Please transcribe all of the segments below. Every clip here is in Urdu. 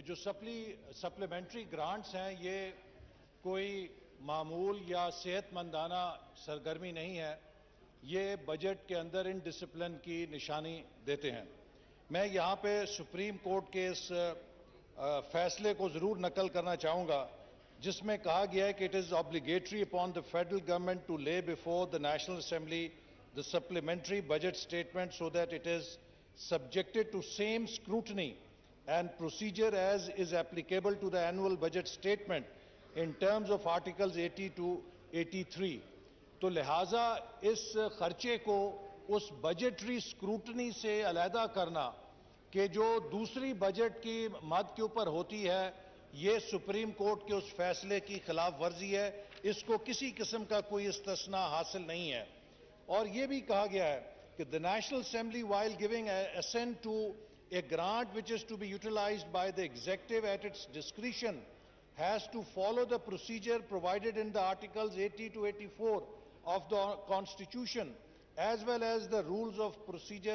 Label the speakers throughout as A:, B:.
A: کہ جو سپلیمنٹری گرانٹس ہیں یہ کوئی معمول یا صحت مندانہ سرگرمی نہیں ہے، یہ بجٹ کے اندر ان ڈسپلن کی نشانی دیتے ہیں۔ میں یہاں پہ سپریم کورٹ کے اس فیصلے کو ضرور نقل کرنا چاہوں گا جس میں کہا گیا ہے کہ it is obligatory upon the federal government to lay before the National Assembly the supplementary budget statement so that it is subjected to same scrutiny and procedure as is applicable to the annual budget statement in terms of Articles 80 to 83. تو لہٰذا اس خرچے کو اس بجٹری اسکروٹنی سے علیحدہ کرنا کہ جو دوسری بجٹ کی مد کے اوپر ہوتی ہے، یہ سپریم کورٹ کے اس فیصلے کی خلاف ورزی ہے، اس کو کسی قسم کا کوئی استثناء حاصل نہیں ہے۔ اور یہ بھی کہا گیا ہے کہ the National Assembly while giving assent to a grant which is to be utilized by the executive at its discretion has to follow the procedure provided in the Articles 80 to 84 of the Constitution as well as the Rules of Procedure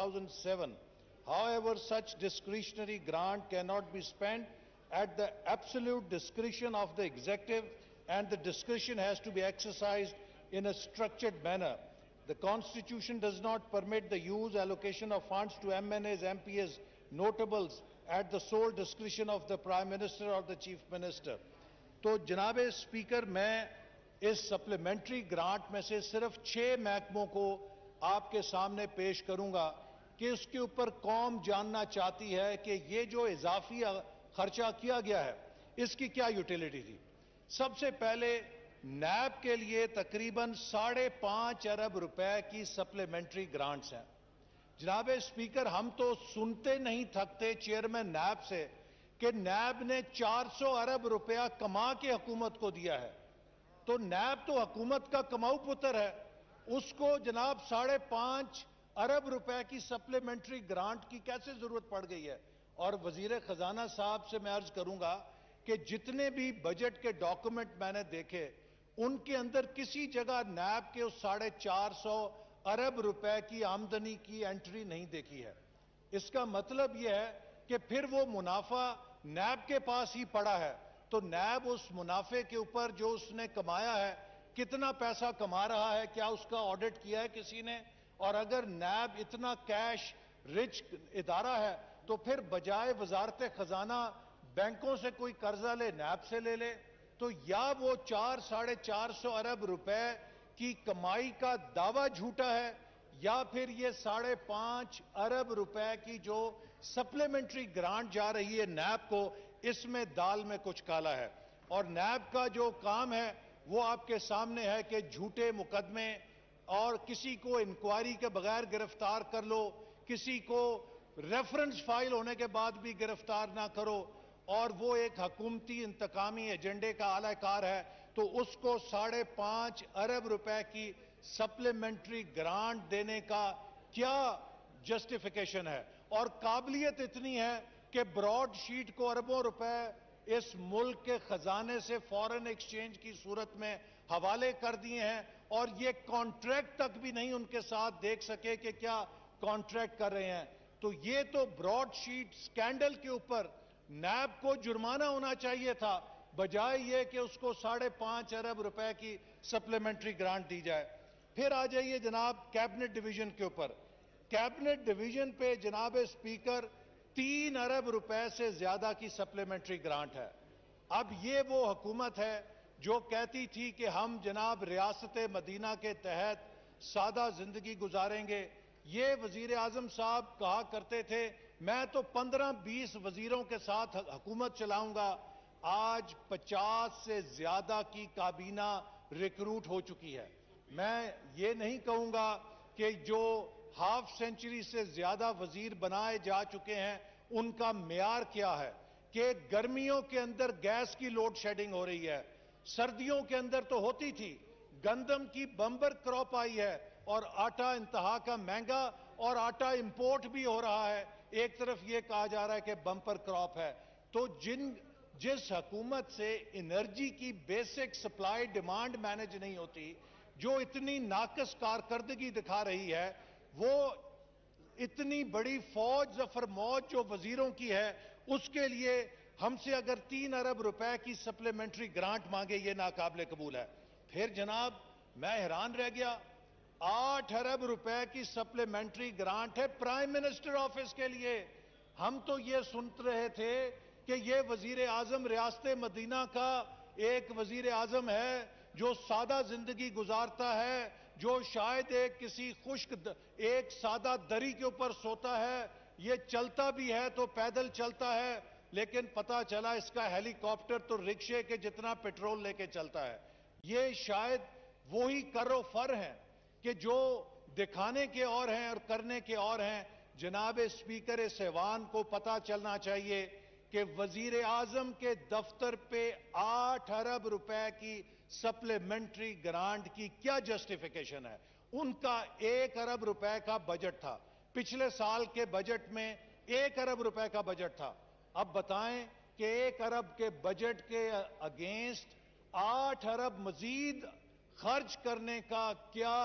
A: 2007. However, such discretionary grant cannot be spent at the absolute discretion of the executive and the discretion has to be exercised in a structured manner. The Constitution does not permit the use allocation of funds to MNAs, MPs, notables at the sole discretion of the Prime Minister or the Chief Minister. تو جناب اسپیکر میں اس سپلیمنٹری گرانٹ میں سے صرف 6 محکموں کو آپ کے سامنے پیش کروں گا کہ اس کے اوپر قوم جاننا چاہتی ہے کہ یہ جو اضافی خرچہ کیا گیا ہے اس کی کیا یوٹیلیٹی تھی۔ سب سے پہلے نیب کے لیے تقریباً 5.5 ارب روپے کی سپلیمنٹری گرانٹس ہیں۔ جناب اسپیکر ہم تو سنتے نہیں تھکتے چیئرمین نیب سے کہ نیب نے 400 ارب روپیہ کما کے حکومت کو دیا ہے، تو نیب تو حکومت کا کماؤ پتر ہے، اس کو جناب 5.5 ارب روپے کی سپلیمنٹری گرانٹ کی کیسے ضرورت پڑ گئی ہے۔ اور وزیر خزانہ صاحب سے میں عرض کروں گا کہ جتنے بھی بجٹ کے ڈاکومنٹ میں نے دیکھے ان کے اندر کسی جگہ نیب کے اس 450 ارب روپے کی آمدنی کی انٹری نہیں دیکھی ہے۔ اس کا مطلب یہ ہے کہ پھر وہ منافع نیب کے پاس ہی پڑا ہے، تو نیب اس منافع کے اوپر جو اس نے کمایا ہے کتنا پیسہ کما رہا ہے، کیا اس کا آڈٹ کیا ہے کسی نے؟ اور اگر نیب اتنا کیش رچ ادارہ ہے تو پھر بجائے وزارت خزانہ بینکوں سے کوئی قرضہ لے نیب سے لے لے۔ تو یا وہ 400-450 ارب روپے کی کمائی کا دعویٰ جھوٹا ہے یا پھر یہ 5.5 ارب روپے کی جو سپلیمنٹری گرانٹ جا رہی ہے نیب کو، اس میں دال میں کچھ کالا ہے۔ اور نیب کا جو کام ہے وہ آپ کے سامنے ہے کہ جھوٹے مقدمے اور کسی کو انکوائری کے بغیر گرفتار کر لو، کسی کو ریفرنس فائل ہونے کے بعد بھی گرفتار نہ کرو، اور وہ ایک حکومتی انتقامی ایجنڈے کا اعلی کار ہے، تو اس کو 5.5 ارب روپے کی سپلیمنٹری گرانٹ دینے کا کیا جسٹیفیکیشن ہے؟ اور قابلیت اتنی ہے کہ براڈ شیٹ کو اربوں روپے اس ملک کے خزانے سے فارن ایکسچینج کی صورت میں حوالے کر دیے ہیں، اور یہ کانٹریکٹ تک بھی نہیں ان کے ساتھ دیکھ سکے کہ کیا کانٹریکٹ کر رہے ہیں۔ تو یہ تو براڈ شیٹ سکینڈل کے اوپر نیب کو جرمانہ ہونا چاہیے تھا، بجائے یہ کہ اس کو 5.5 ارب روپے کی سپلیمنٹری گرانٹ دی جائے۔ پھر آ جائیے جناب کیبنٹ ڈویژن کے اوپر۔ کیبنٹ ڈویژن پہ جناب اسپیکر 3 ارب روپے سے زیادہ کی سپلیمنٹری گرانٹ ہے۔ اب یہ وہ حکومت ہے جو کہتی تھی کہ ہم جناب ریاست مدینہ کے تحت سادہ زندگی گزاریں گے۔ یہ وزیر اعظم صاحب کہا کرتے تھے میں تو 15-20 وزیروں کے ساتھ حکومت چلاؤں گا۔ آج 50 سے زیادہ کی کابینہ ریکروٹ ہو چکی ہے۔ میں یہ نہیں کہوں گا کہ جو ہاف سینچری سے زیادہ وزیر بنائے جا چکے ہیں ان کا معیار کیا ہے، کہ گرمیوں کے اندر گیس کی لوڈ شیڈنگ ہو رہی ہے، سردیوں کے اندر تو ہوتی تھی، گندم کی بمبر کراپ آئی ہے اور آٹا انتہا کا مہنگا اور آٹا امپورٹ بھی ہو رہا ہے، ایک طرف یہ کہا جا رہا ہے کہ بمپر کراپ ہے۔ تو جس حکومت سے انرجی کی بیسک سپلائی ڈیمانڈ مینج نہیں ہوتی، جو اتنی ناقص کارکردگی دکھا رہی ہے، وہ اتنی بڑی فوج ظفر موج جو وزیروں کی ہے اس کے لیے ہم سے اگر 3 ارب روپے کی سپلیمنٹری گرانٹ مانگے یہ ناقابل قبول ہے. پھر جناب میں حیران رہ گیا, 8 ارب روپے کی سپلیمنٹری گرانٹ ہے پرائم منسٹر آفس کے لیے. ہم تو یہ سنت رہے تھے کہ یہ وزیر اعظم ریاست مدینہ کا ایک وزیر اعظم ہے جو سادہ زندگی گزارتا ہے, جو شاید کسی ایک سادہ دری کے اوپر سوتا ہے, یہ چلتا بھی ہے تو پیدل چلتا ہے, لیکن پتا چلا اس کا ہیلی کاپٹر تو رکشے کے جتنا پیٹرول لے کے چلتا ہے. یہ شاید وہی کر و فر ہیں کہ جو دکھانے کے اور ہیں اور کرنے کے اور ہیں. جناب اسپیکر اس ایوان کو پتا چلنا چاہیے کہ وزیر اعظم کے دفتر پہ 8 ارب روپے کی سپلیمنٹری گرانٹ کی کیا جسٹیفیکیشن ہے؟ ان کا 1 ارب روپے کا بجٹ تھا, پچھلے سال کے بجٹ میں 1 ارب روپے کا بجٹ تھا. اب بتائیں کہ 1 ارب کے بجٹ کے اگینسٹ 8 ارب مزید خرچ کرنے کا کیا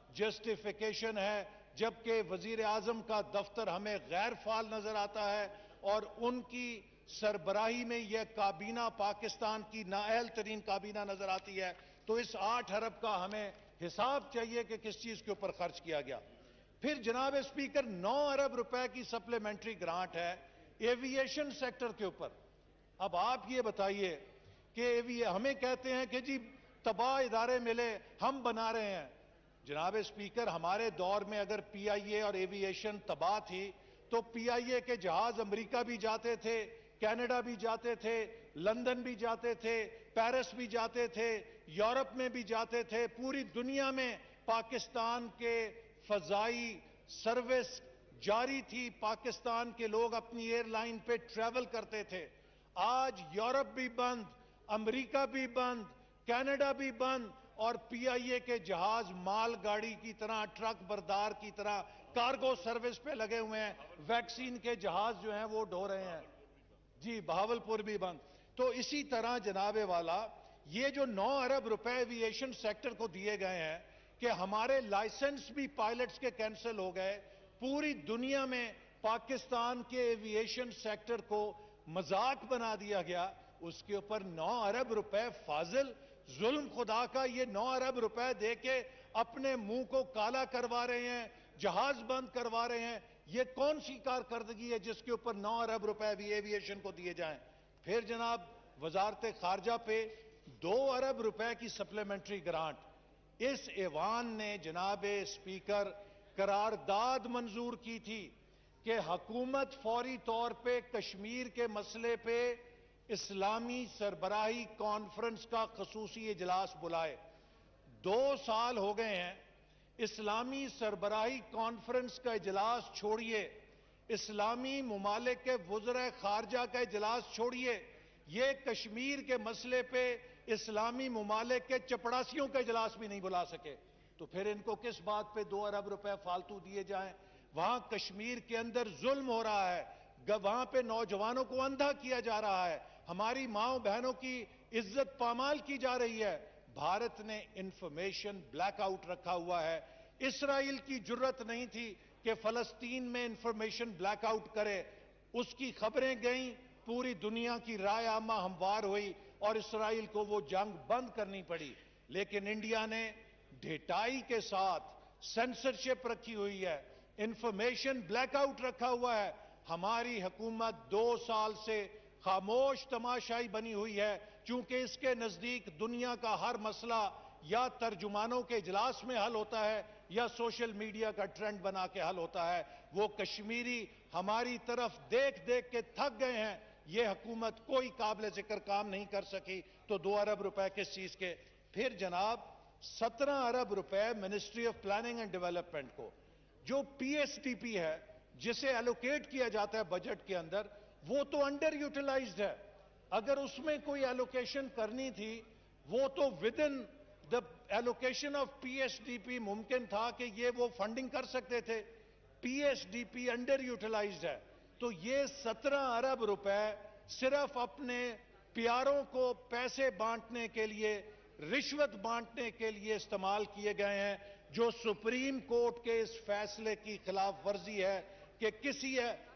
A: جسٹیفیکیشن ہے, جبکہ وزیر اعظم کا دفتر ہمیں غیر فعال نظر آتا ہے اور ان کی سربراہی میں یہ کابینہ پاکستان کی نااہل ترین کابینہ نظر آتی ہے. تو اس 8 ارب کا ہمیں حساب چاہیے کہ کس چیز کے اوپر خرچ کیا گیا. پھر جناب اسپیکر 9 ارب روپے کی سپلیمنٹری گرانٹ ہے ایوییشن سیکٹر کے اوپر. اب آپ یہ بتائیے کہ ہمیں کہتے ہیں کہ جی تباہ ادارے ملے ہم بنا رہے ہیں. جناب اسپیکر ہمارے دور میں اگر پی آئی اے اور ایوییشن تباہ تھی تو پی آئی اے کے جہاز امریکہ بھی جاتے تھے, کینیڈا بھی جاتے تھے, لندن بھی جاتے تھے, پیرس بھی جاتے تھے, یورپ میں بھی جاتے تھے. پوری دنیا میں پاکستان کے فضائی سروس جاری تھی, پاکستان کے لوگ اپنی ایئر لائن پہ ٹریول کرتے تھے. آج یورپ بھی بند, امریکہ بھی بند, کینیڈا بھی بند, اور پی آئی اے کے جہاز مال گاڑی کی طرح, ٹرک بردار کی طرح کارگو سروس پہ لگے ہوئے ہیں. ویکسین کے جہاز جو ہیں وہ ڈھو رہے ہیں. جی بہاولپور بھی بند. تو اسی طرح جناب والا یہ جو 9 ارب روپے ایوییشن سیکٹر کو دیے گئے ہیں کہ ہمارے لائسنس بھی پائلٹس کے کینسل ہو گئے. پوری دنیا میں پاکستان کے ایوییشن سیکٹر کو مذاق بنا دیا گیا. اس کے اوپر 9 ارب روپے فاضل ظلم خدا کا, یہ 9 ارب روپے دے کے اپنے منہ کو کالا کروا رہے ہیں, جہاز بند کروا رہے ہیں. یہ کون سی کارکردگی ہے جس کے اوپر 9 ارب روپے بھی ایوییشن کو دیے جائیں؟ پھر جناب وزارت خارجہ پہ 2 ارب روپے کی سپلیمنٹری گرانٹ. اس ایوان نے جناب اسپیکر قرارداد منظور کی تھی کہ حکومت فوری طور پہ کشمیر کے مسئلے پہ اسلامی سربراہی کانفرنس کا خصوصی اجلاس بلائے. 2 سال ہو گئے ہیں, اسلامی سربراہی کانفرنس کا اجلاس چھوڑیے, اسلامی ممالک کے وزراء خارجہ کا اجلاس چھوڑیے, یہ کشمیر کے مسئلے پہ اسلامی ممالک کے چپڑاسیوں کا اجلاس بھی نہیں بلا سکے. تو پھر ان کو کس بات پہ 2 ارب روپے فالتو دیے جائیں؟ وہاں کشمیر کے اندر ظلم ہو رہا ہے, وہاں پہ نوجوانوں کو اندھا کیا جا رہا ہے, ہماری ماؤں بہنوں کی عزت پامال کی جا رہی ہے. بھارت نے انفارمیشن بلیک آؤٹ رکھا ہوا ہے. اسرائیل کی جرت نہیں تھی کہ فلسطین میں انفارمیشن بلیک آؤٹ کرے. اس کی خبریں گئیں, پوری دنیا کی رائے عامہ ہموار ہوئی اور اسرائیل کو وہ جنگ بند کرنی پڑی. لیکن انڈیا نے ڈھٹائی کے ساتھ سینسرشپ رکھی ہوئی ہے, انفارمیشن بلیک آؤٹ رکھا ہوا ہے. ہماری حکومت 2 سال سے خاموش تماشائی بنی ہوئی ہے, چونکہ اس کے نزدیک دنیا کا ہر مسئلہ یا ترجمانوں کے اجلاس میں حل ہوتا ہے یا سوشل میڈیا کا ٹرینڈ بنا کے حل ہوتا ہے. وہ کشمیری ہماری طرف دیکھ دیکھ کے تھک گئے ہیں. یہ حکومت کوئی قابل ذکر کام نہیں کر سکی, تو 2 ارب روپے کس چیز کے؟ پھر جناب 17 ارب روپے ministry of planning and development کو, جو پی ایس ٹی پی ہے جسے ایلوکیٹ کیا جاتا ہے بجٹ کے اندر, وہ تو انڈر یوٹیلائزڈ ہے. اگر اس میں کوئی ایلوکیشن کرنی تھی وہ تو within the allocation of P S D P ممکن تھا کہ یہ وہ فنڈنگ کر سکتے تھے. P S D P underutilized ہے, تو یہ 17 ارب روپے صرف اپنے پیاروں کو پیسے بانٹنے کے لیے, رشوت بانٹنے کے لیے استعمال کیے گئے ہیں, جو سپریم کورٹ کے اس فیصلے کی خلاف ورزی ہے کہ کسی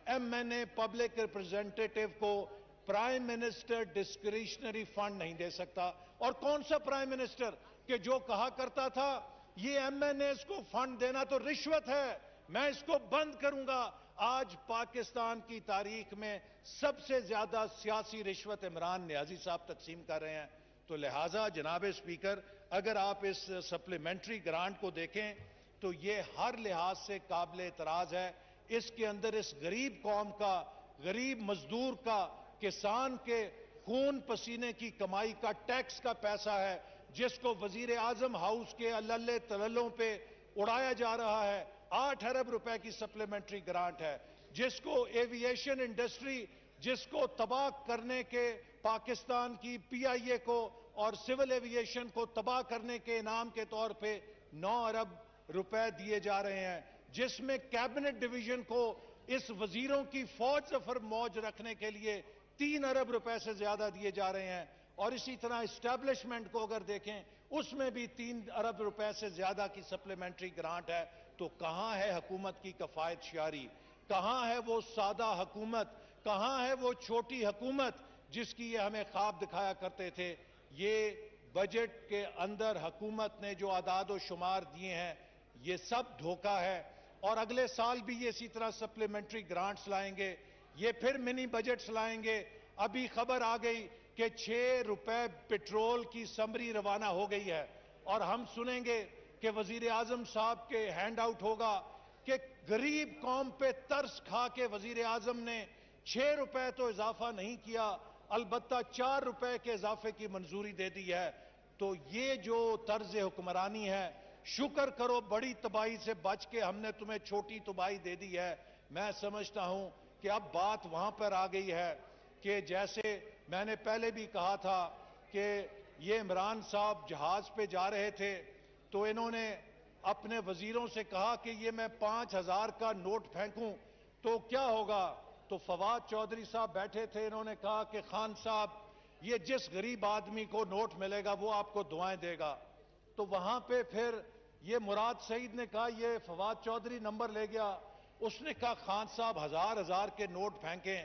A: MNA पब्लिक रिप्रेजेंटेटिव को प्राइम मिनिस्टर डिस्क्रिशनरी फंड नहीं दे सकता। और कौन सा प्राइम मिनिस्टर कि जो कहा करता था ये MNAs को फंड देना तो रिश्वत है, मैं इसको बंद करूंगा। आज पाकिस्तान की तारीख में सबसे ज्यादा सियासी रिश्वत इमरान नियाजी साहब तकसीम कर रहे हैं। तो लिहाजा जनाब स्पीकर, अगर आप इस सप्लीमेंट्री ग्रांट को देखें तो ये हर लिहाज से काबिल एतराज है। इसके अंदर इस गरीब कौम का, गरीब मजदूर का, किसान के खून पसीने की कमाई का टैक्स का पैसा है, जिसको वजीर आजम हाउस के अल्लल्ले तलल्लों पे उड़ाया जा रहा है। 8 अरब रुपए की सप्लीमेंट्री ग्रांट है, जिसको एविएशन इंडस्ट्री, जिसको तबाह करने के पाकिस्तान की PIA को और सिविल एविएशन को तबाह करने के इनाम के तौर पे 9 अरब रुपए दिए जा रहे हैं, जिसमें कैबिनेट डिवीजन को इस वजीरों की फौज सफर मौज रखने के लिए 3 अरब रुपए से ज्यादा दिए जा रहे हैं। और इसी तरह एस्टैब्लिशमेंट को अगर देखें उसमें भी 3 अरब रुपए से ज्यादा की सप्लीमेंट्री ग्रांट है। तो कहां है हुकूमत की कफायत शियारी, कहां है वो सादा हुकूमत, कहां है वो छोटी हुकूमत जिसकी ये हमें ख्वाब दिखाया करते थे। ये बजट के अंदर हुकूमत ने जो आदाद व शुमार दिए हैं ये सब धोखा है। और अगले साल भी ये इसी तरह सप्लीमेंट्री ग्रांट्स लाएंगे, ये फिर मिनी बजट्स लाएंगे। अभी खबर आ गई कि 6 रुपए पेट्रोल की समरी रवाना हो गई है, और हम सुनेंगे कि वजीर आजम साहब के हैंड आउट होगा कि गरीब कौम पे तरस खा के वजीर आजम ने 6 रुपए तो इजाफा नहीं किया, अलबत्ता 4 रुपए के इजाफे की मंजूरी दे दी है। तो ये जो तर्ज हुक्मरानी है, शुक्र करो बड़ी तबाही से बच के हमने तुम्हें छोटी तबाही दे दी है। मैं समझता हूं कि अब बात वहां पर आ गई है कि जैसे मैंने पहले भी कहा था कि ये इमरान साहब जहाज पे जा रहे थे तो इन्होंने अपने वजीरों से कहा कि ये मैं 5000 का नोट फेंकूं तो क्या होगा। तो फवाद चौधरी साहब बैठे थे, इन्होंने कहा कि खान साहब ये जिस गरीब आदमी को नोट मिलेगा वो आपको दुआएं देगा। तो वहां पे फिर ये मुराद सईद ने कहा, ये फवाद चौधरी नंबर ले गया, उसने कहा खान साहब 1000 के नोट फेंकें,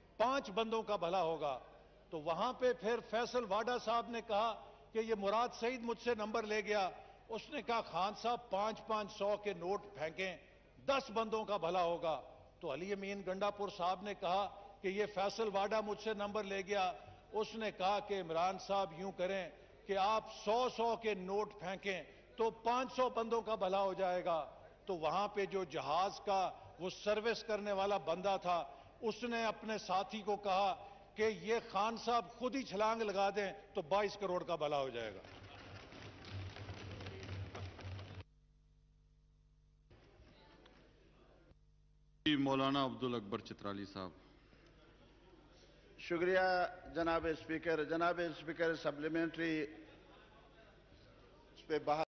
A: 5 बंदों का भला होगा। तो वहां पे फिर फैसल वाडा साहब ने कहा कि ये मुराद सईद मुझसे नंबर ले गया, उसने कहा खान साहब 500 के नोट फेंकें, 10 बंदों का भला होगा। तो अली अमीन गंडापुर साहब ने कहा कि ये फैसल वाडा मुझसे नंबर ले गया, उसने कहा कि इमरान साहब यूं करें कि आप 100 के नोट फेंकें तो 500 बंदों का भला हो जाएगा। तो वहां पे जो जहाज का वो सर्विस करने वाला बंदा था, उसने अपने साथी को कहा कि ये खान साहब खुद ही छलांग लगा दें तो 22 करोड़ का भला हो जाएगा।
B: मौलाना अब्दुल अकबर चित्राली साहब।
C: शुक्रिया जनाब स्पीकर। जनाब स्पीकर, सप्लीमेंट्री पे